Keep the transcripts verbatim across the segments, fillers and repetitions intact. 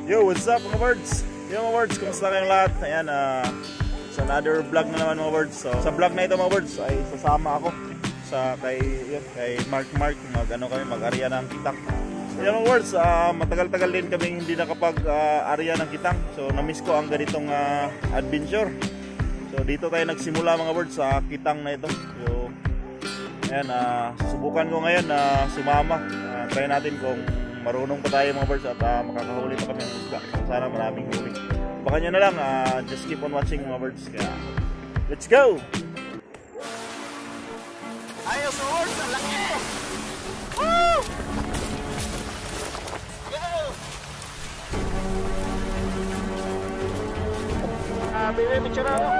Yo, what's up mga birds? Yo mga birds, kumusta kayong lahat? Ayan, uh, sa another vlog na naman mga birds. So, sa vlog na ito mga birds ay sasama ako sa kay, yun, kay Mark Mark. Mag ano kami, mag-arya ng kitang. Ayan mga birds, uh, matagal-tagal din kami hindi nakapag-arya uh, ng kitang. So na-miss ko ang ganitong uh, adventure. So dito tayo nagsimula mga birds sa kitang na ito. So ayan, uh, subukan ko ngayon na uh, sumama. Uh, try natin kung marunong pa tayo mga birds at uh, makakahuli pa kami ng isda. Sana maraming huli. Baka nyo na lang, uh, just keep on watching mga birds. Kaya, let's go! Ayos mga birds, ang laki! Woo! Go! Ah, baby, picture ako!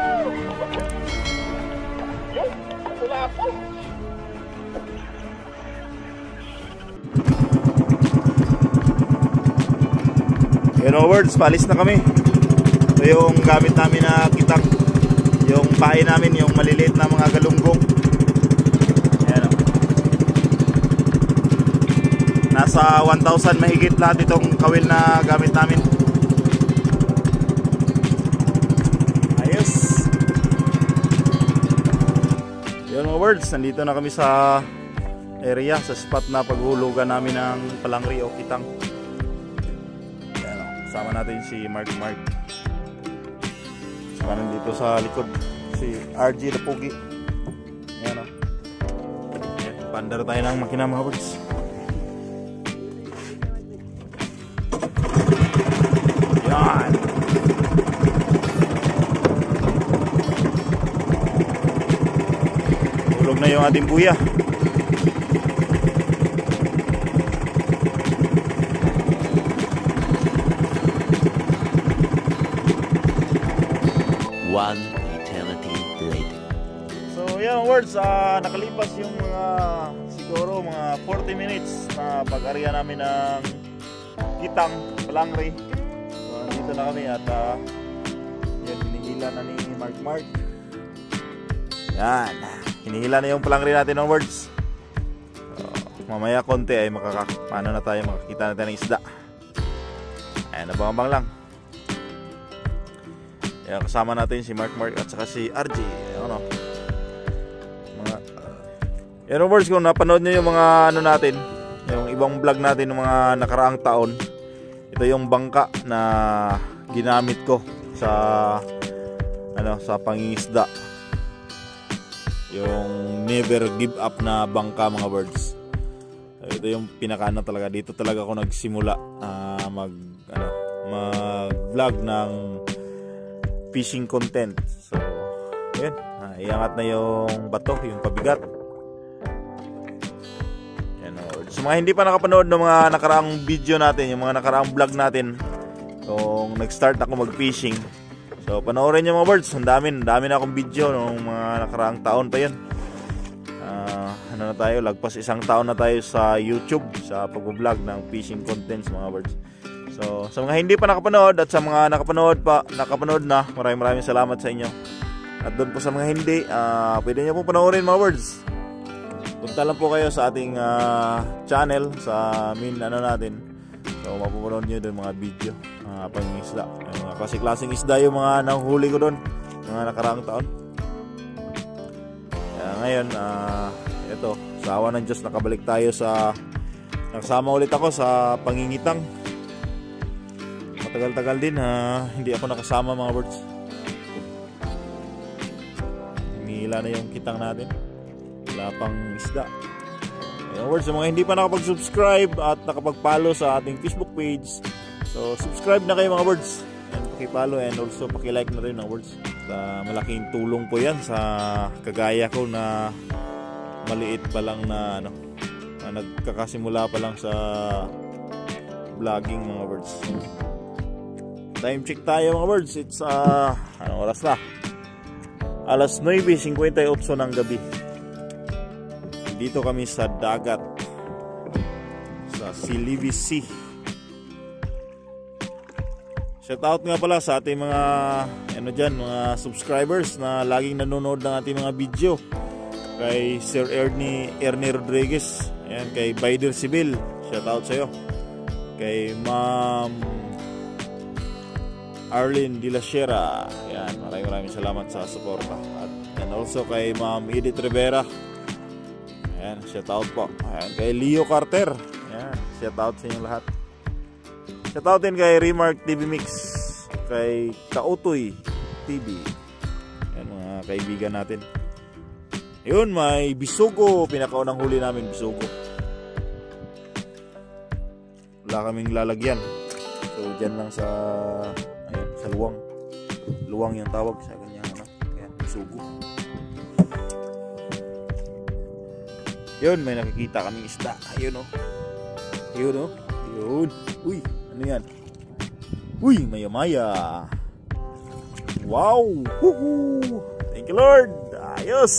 Yo, wala po! You know words, palis na kami. Ito yung gamit namin na kitang. Yung pain namin, yung maliliit na mga galunggong. Ayan o. Nasa one thousand mahigit lahat itong kawil na gamit namin. Ayos. Yun mga words, nandito na kami sa area, sa spot na paghulugan namin ng palangri o kitang. Kasama natin si Mark Mark. Saka nandito sa likod si R G the Pogi. Ayan o. Pandar tayo ng makina mga birds. Yan. Tulog na yung ating buya. One eternity later. So yeah words, uh, nakalipas yung mga siguro mga forty minutes na pag-arya namin ng kitang palangri. So dito na kami at uh, yan, hinihila na ni Mark Mark. Yan, hinihila na yung palangri natin ng words. So, mamaya konti ay makaka paano na tayo makakita natin ng isda. Ayan, abang-abang lang. Ayan, kasama natin si Mark Mark at saka si R G. Ano? Mga uh, Ayan words, kung napanood nyo yung mga ano natin, yung ibang vlog natin ng mga nakaraang taon, ito yung bangka na ginamit ko sa ano, sa pangingisda. Yung never give up na bangka mga birds. Ito yung pinakaano talaga, dito talaga ako nagsimula uh, mag ano, mag-vlog ng fishing content. So, ayan, ah, iangat na yung bato, yung pabigat. Ayan, oh. So, mga hindi pa nakapanood ng mga nakaraang video natin, yung mga nakaraang vlog natin, kung nag-start ako mag-fishing, so panoorin nyo mga birds. Ang dami, ang dami na akong video nung mga nakaraang taon pa yun. Uh, ano na tayo, lagpas isang taon na tayo sa YouTube sa pag-vlog ng fishing contents mga birds. So, sa mga hindi pa nakapanood at sa mga nakapanood pa, nakapanood na, maraming maraming salamat sa inyo. At doon po sa mga hindi, uh, pwede nyo pong panoorin mga words. Punta lang po kayo sa ating uh, channel, sa main ano natin. So, mapapanood nyo doon mga video, uh, pangingisda. Mga klase-klaseng isda yung mga nahuhuli ko doon, mga nakaraang taon. Kaya ngayon, uh, ito, sa awa ng Diyos, nakabalik tayo sa, nakasama ulit ako sa pangingitang. Matagal-tagal din ha, hindi ako nakasama mga birds. Hinihila na yung kitang natin. Wala pang isda. Ayun words, mga hindi pa nakapag-subscribe at nakapag-follow sa ating Facebook page, so subscribe na kayo mga birds. And paki-follow and also paki-like na rin mga birds. Uh, malaking tulong po yan sa kagaya ko na maliit pa lang na ano, na nagkakasimula pa lang sa vlogging mga birds. Time check tayo mga birds. It's uh, anong oras na? alas nueve fifty-eight ng gabi. Dito kami sa dagat, sa Silibi Sea. Shout out nga pala sa ating mga ano dyan, mga subscribers na laging nanonood ng ating mga video. Kay Sir Ernie, Ernie Rodriguez, ayan, kay Baider Sibil, shout out sa'yo. Kay Ma'am Arlene De La Sierra. Yan, maraming maraming salamat sa suporta. At and also kay Ma'am Edith Rivera. Ayan, shout out po. Ayan, kay Leo Carter. Ayan, shout out sa inyong lahat. Shout out din kay Remark T V Mix. Kay Kautoy T V. Ayan, mga kaibigan natin. Ayun, may bisugo. Pinakaunang huli namin, bisugo. Wala kaming lalagyan. So, dyan lang sa, ayan, sa luwang. Luwang yung tawag sa kanyang, ano, ayan, bisugo. Yun, may nakikita kaming isda. Ayun, oh. Ayun, oh. Ayun. Uy, ano yan? Uy, maya-maya. Wow! Woohoo! Thank you, Lord! Ayos!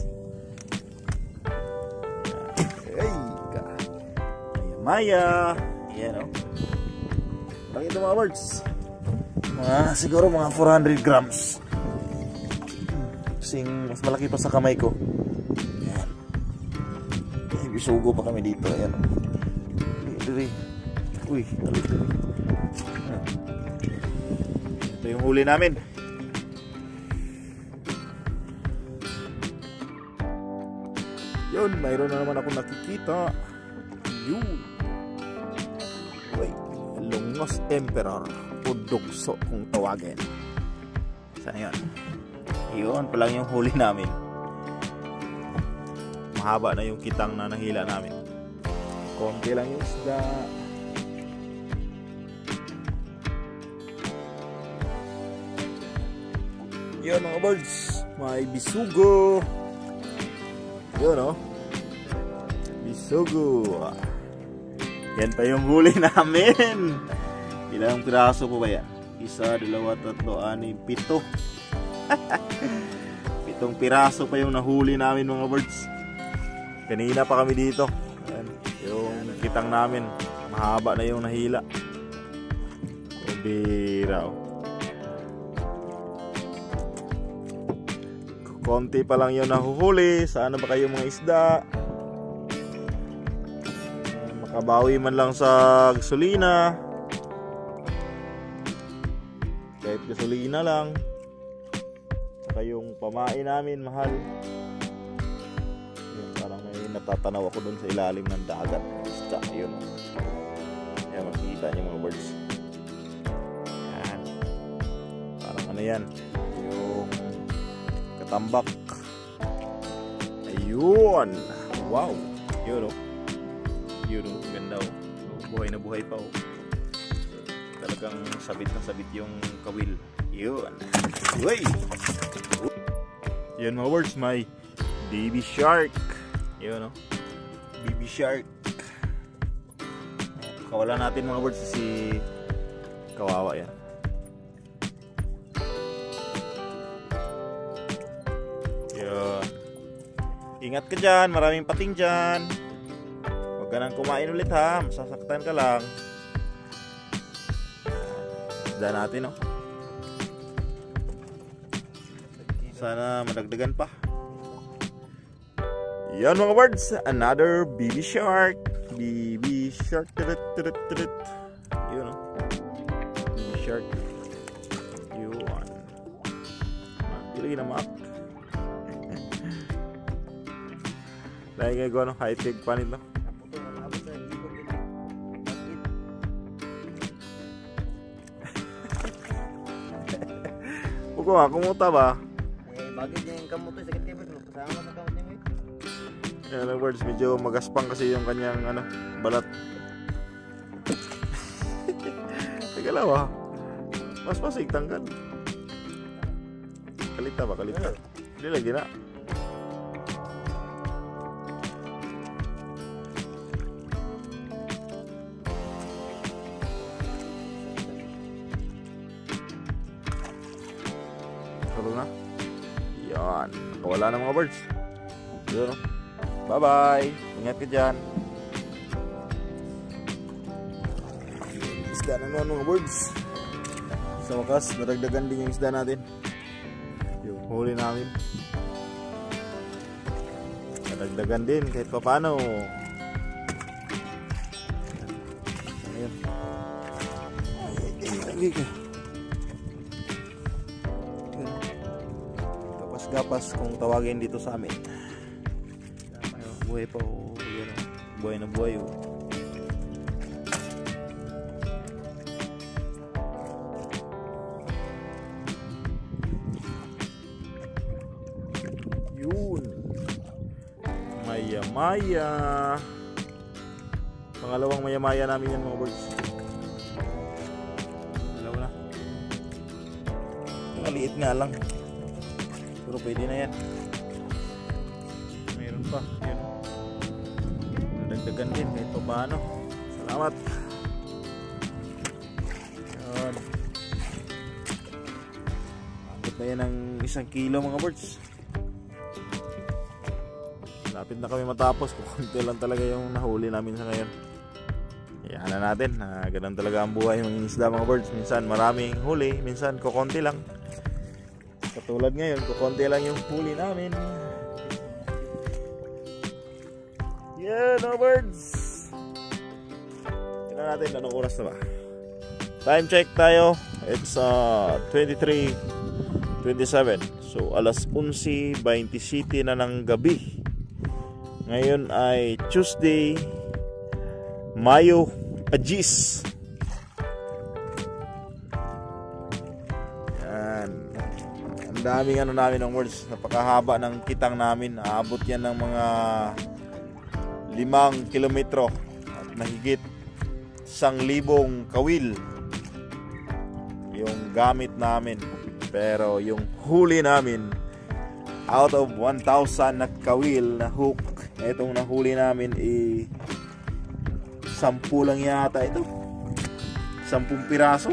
Ay, ka. Maya-maya. Ayan, oh. Laki ito mga birds. Mga, siguro mga four hundred grams. Kasing mas malaki pa sa kamay ko. Ayan. Ay, bisugo pa kami dito. Ayan, oh. Diri. Uy, dali-dali. Ito yung huli namin. Yun, mayroon na naman ako nakikita. Yun. Wait, Longos Emperor. Pudukso kung tawagin. Saan yun? Yun, palang yung huli namin. Mahaba na yung kitang na nahila namin. Konti lang yung isda. Yun mga birds, may bisugo. Yun, oh. Bisugo. Yan pa yung huli namin. Ilang piraso po ba yan? Isa, dalawa, tatlo, anim, pito. Pitong piraso pa yung nahuli namin mga birds. Kanina pa kami dito. Yan, yung kitang namin. Mahaba na yung nahila. Kubira, oh. Konti pa lang yung nahuhuli. Saan ba kayo mga isda? Makabawi man lang sa gasolina. Kahit gasolina lang. Saka yung pamain namin mahal. Yun, parang may natatanaw ako dun sa ilalim ng dagat. Isda, yun. Yan, makikita niyo mga birds. Yan. Parang ano yan? Yung tambak. Ayun. Wow. Yun, oh. Yun, oh. Ganda, oh. Buhay na buhay pa, oh. Talagang sabit na sabit yung kawil. Yun. Uy. Yun mga words, may baby shark. Yun, oh. Baby shark. Kawalan natin mga words si kawawa yan. Ingat ka dyan, maraming pating dyan. Huwag ka nang kumain ulit ha, masasaktan ka lang. Isda natin, oh. Sana madagdagan pa. Yan mga birds, another baby shark. Baby shark. Tulut, tulut, tulut. Yun, oh. Baby shark. Yun. Pili na maak. Dahil ngayon ko ano, high-tech pa nito. Huwag ko nga, kumuta ba? Eh, bagay niya yung kamuto, sakit kayo ba? Kasama sa kamot niya mo. In other words, medyo magaspang kasi yung kanyang ano, balat. Teka lang ah. Mas pasig tanggal. Kalita ba? Kalita. Hindi lagi na. Na. Yan. Wala na mga birds. Yun. Bye-bye. Ingat ka dyan. Isda na naman mga birds. Sa wakas, naragdagan din yung isda natin. Yung huli namin. Naragdagan din kahit pa paano. Ayun. Ay, ay, ay, ay. gapas kung tawagin dito sa amin. Ayun, buhay pa oh, yun, oh. Buhay na buhay oh. Yun, maya maya, pangalawang maya maya namin yan mga birds. Dalawa na, maliit nga lang pero pwede na yan. Mayroon pa yun, nadagdagan din kahit pa paano. Salamat. Yun, abot na yan ng isang kilo mga birds. Lapit na kami matapos. Kunti lang talaga yung nahuli namin sa ngayon. Hayaan na natin. Ah, ganun talaga ang buhay ng isda mga birds. Minsan maraming huli, minsan kukonti lang. Katulad ngayon, kukonti lang yung huli namin. Yeah, no birds. Tingnan natin anong oras na ba. Time check tayo. It's uh, twenty-three twenty-seven. So alas onse twenty-seven na ng gabi. Ngayon ay Tuesday, Mayo Agis. Yan. Ang daming ano namin ng words. Napakahaba ng kitang namin. Aabot yan ng mga limang kilometro at mahigit isang libong kawil yung gamit namin. Pero yung huli namin, out of one thousand na kawil na hook, etong nahuli namin eh sampu lang yata ito. Sampung piraso.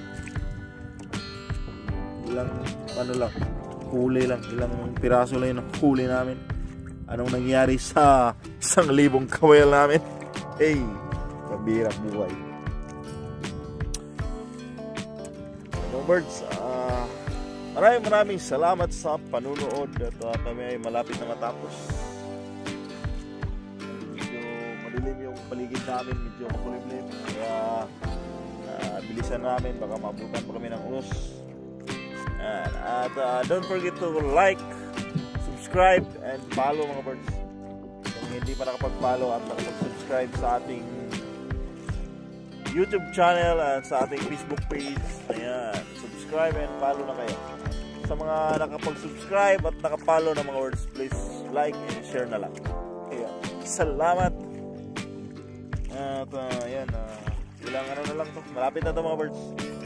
Ilang ano lang, huli lang, ilang piraso lang yung huli namin. Anong nangyari sa isang libong kawil namin? Hey, kabirang buhay. Hello birds, ah uh, maraming maraming salamat sa panunood at uh, kami ay malapit na matapos. Medyo madilim yung paligid namin, medyo makulimlim. Kaya uh, bilisan namin, baka mabutan pa kami ng ulos. And, at uh, don't forget to like, subscribe, and follow mga birds. Kung hindi pa nakapag-follow at nakapag-subscribe sa ating YouTube channel at sa ating Facebook page, ayan, subscribe and follow na kayo. Sa mga nakapag-subscribe at nakapollow na mga words, please like and share na lang. Ayan. Salamat. At uh, ayan, uh, ilang ano na lang to. Malapit na to mga birds.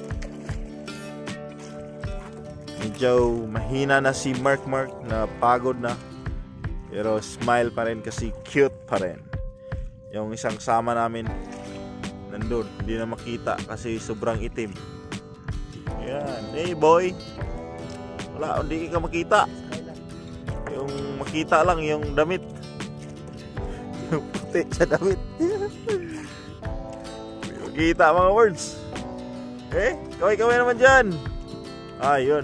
Medyo mahina na si Mark Mark, na pagod na. Pero smile pa rin kasi cute pa rin. Yung isang sama namin nandun, hindi na makita kasi sobrang itim. Ayan. Hey boy, wala, hindi ka makita. Yung makita lang yung damit. Yung puti sa damit. Makita mga words. Eh, kaway-kaway naman dyan. Ah, yun.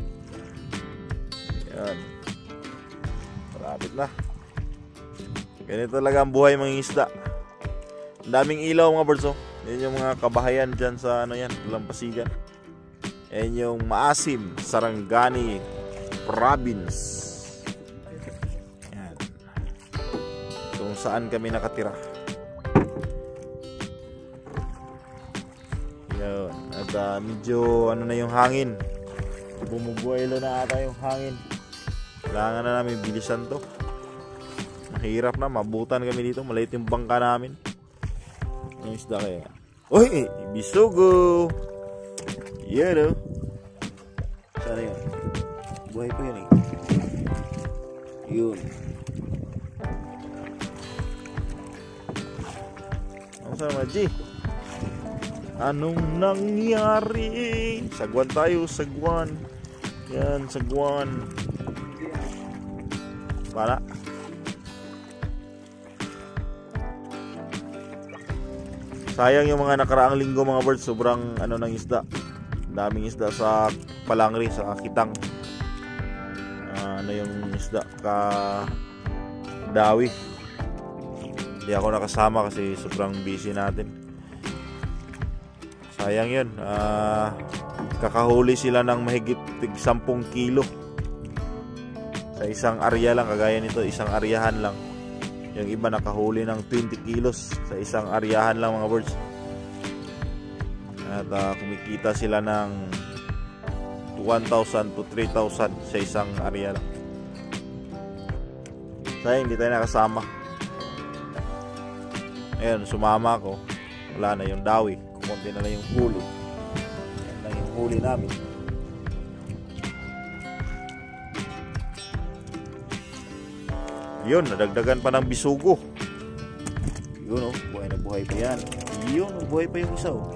Ayan. Malapit na. Ganito talaga ang buhay mga isda. Ang daming ilaw mga birds oh. Yan yung mga kabahayan dyan sa ano yan, Lampasigan. Yan yung Maasim, Sarangani Province. Yan. Kung saan kami nakatira. Yan. At uh, medyo ano na yung hangin. Bumubuelo na ata yung hangin. Kailangan na namin bilisan to. Mahirap na, mabutan kami dito. Maliit yung bangka namin. Ang isda kaya. Uy, bisugo. Yan o. Sana yun. Buhay pa yun eh. Yun. Ang sama G. Anong nangyari? Sagwan tayo, sagwan. Yan, sagwan. Para. Sayang yung mga nakaraang linggo mga birds, sobrang ano ng isda. Daming isda sa Palangri, sa Kitang. Uh, ano yung isda ka dawi. Hindi ako nakasama kasi sobrang busy natin. Sayang yun. Uh, kakahuli sila ng mahigit sampung kilo. Sa isang area lang, kagaya nito, isang aryahan lang. Yung iba nakahuli ng twenty kilos sa isang aryahan lang mga birds. At uh, kumikita sila ng one thousand to three thousand sa isang area lang. Sayang hindi tayo nakasama. Ayun, sumama ako. Wala na yung dawi, kukunti na lang yung huli. Yan lang yung huli namin. Yun, nadagdagan pa ng bisugo. Yun, oh, buhay na buhay pa yan. Yun, oh, buhay pa yung isa, oh.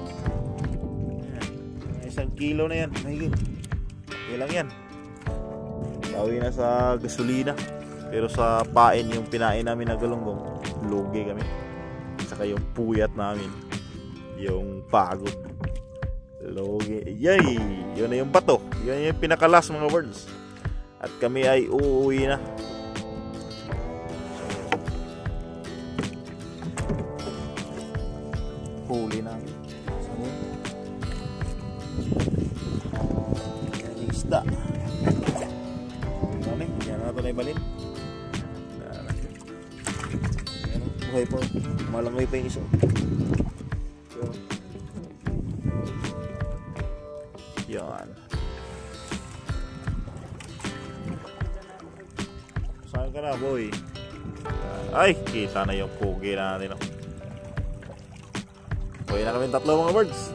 Isang kilo na yan, mahigit. Okay lang yan. Tawi na sa gasolina. Pero sa pain, yung pinain namin na galunggong, lugi kami. Saka yung puyat namin, yung pagod, lugi. Yay! Yun na yung bato. Yun yung pinakalas mga birds. At kami ay uuwi na. Huli namin. Yan yung isda. Yan, yan na ito na ibalin. Yan, buhay po. Malangoy pa yung iso. Yan. Saan ka na, boy? Ay, kita na yung pugi na natin. Uwi na kami tatlo mga birds.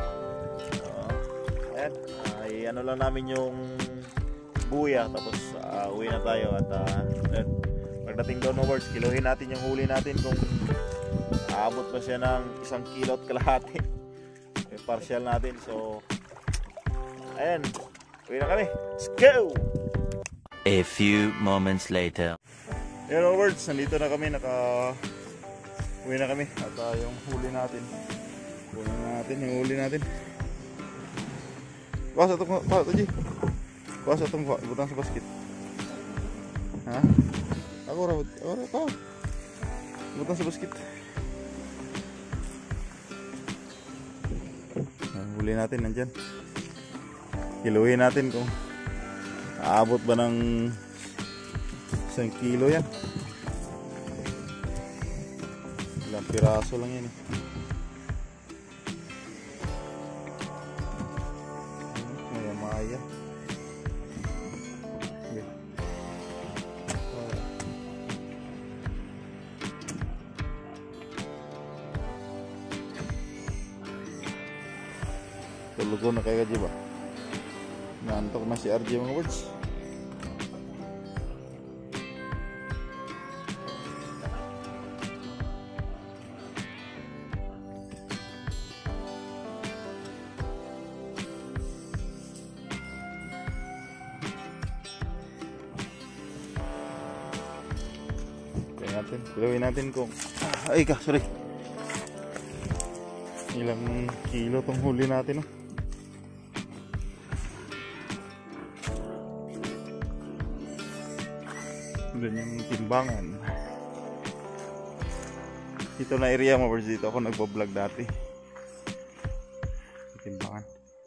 Uh, ayan, ay ano lang namin yung buya. Tapos uh, uwi na tayo. At uh, ayan, pagdating doon mga birds, kiluhin natin yung huli natin kung aabot pa siya ng isang kilo at kalahati. Yung partial natin. So ayan, uwi na kami. Let's go! A few moments later. Ayan mga birds, nandito na kami. Naka uwi na kami. At uh, yung huli natin, huli natin, yung huli natin. Basa itong, basa ito, G. Basa itong, butang sa basket. Ha? Ako rawad, ako rawad, ako. Butang sa basket. Huli natin, nandyan. Kiluhin natin kung aabot ba ng isang kilo yan. Ilang piraso lang yan eh. Maya maya. Okay. Tulugo na kayo ka ba? Nantok na si R J mga birds. Natin, gawin natin kung ay ka, sorry, ilang kilo tong huli natin, oh. Doon yung timbangan. Ito na area mo, birds, dito ako nagpo-vlog dati. Timbangan.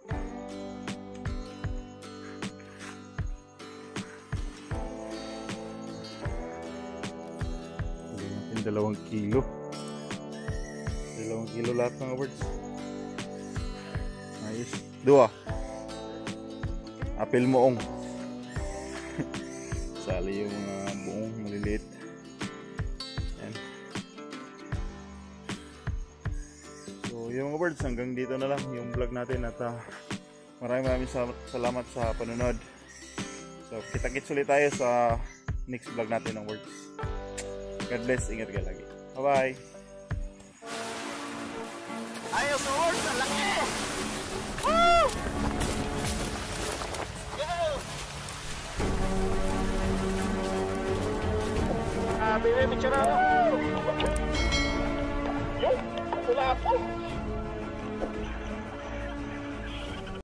Dalawang kilo. Dalawang kilo lahat mga birds. Ayos. Dua. Apel moong. Sali yung mga uh, buong maliliit. Yan. So yung mga birds, hanggang dito na lang yung vlog natin. At uh, maraming maraming salamat sa panonood. So kita-kits ulit tayo sa next vlog natin ng birds. God bless, ingat ka lagi. Bye-bye. Ayos na words, ang laki! Woo! Go! Ah, baby, picture ako. Yo, wala po.